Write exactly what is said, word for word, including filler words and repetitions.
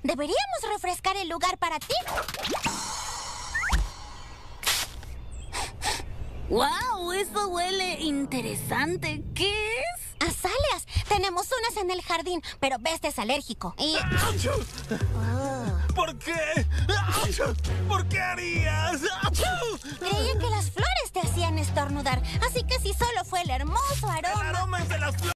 Deberíamos refrescar el lugar para ti. ¡Wow! Eso huele interesante. ¿Qué es? Azaleas. Tenemos unas en el jardín, pero Best es alérgico. Y... ¡Achú! Oh. ¿Por qué? ¡Achú! ¿Por qué harías? ¡Achú! Creía que las flores te hacían estornudar, así que si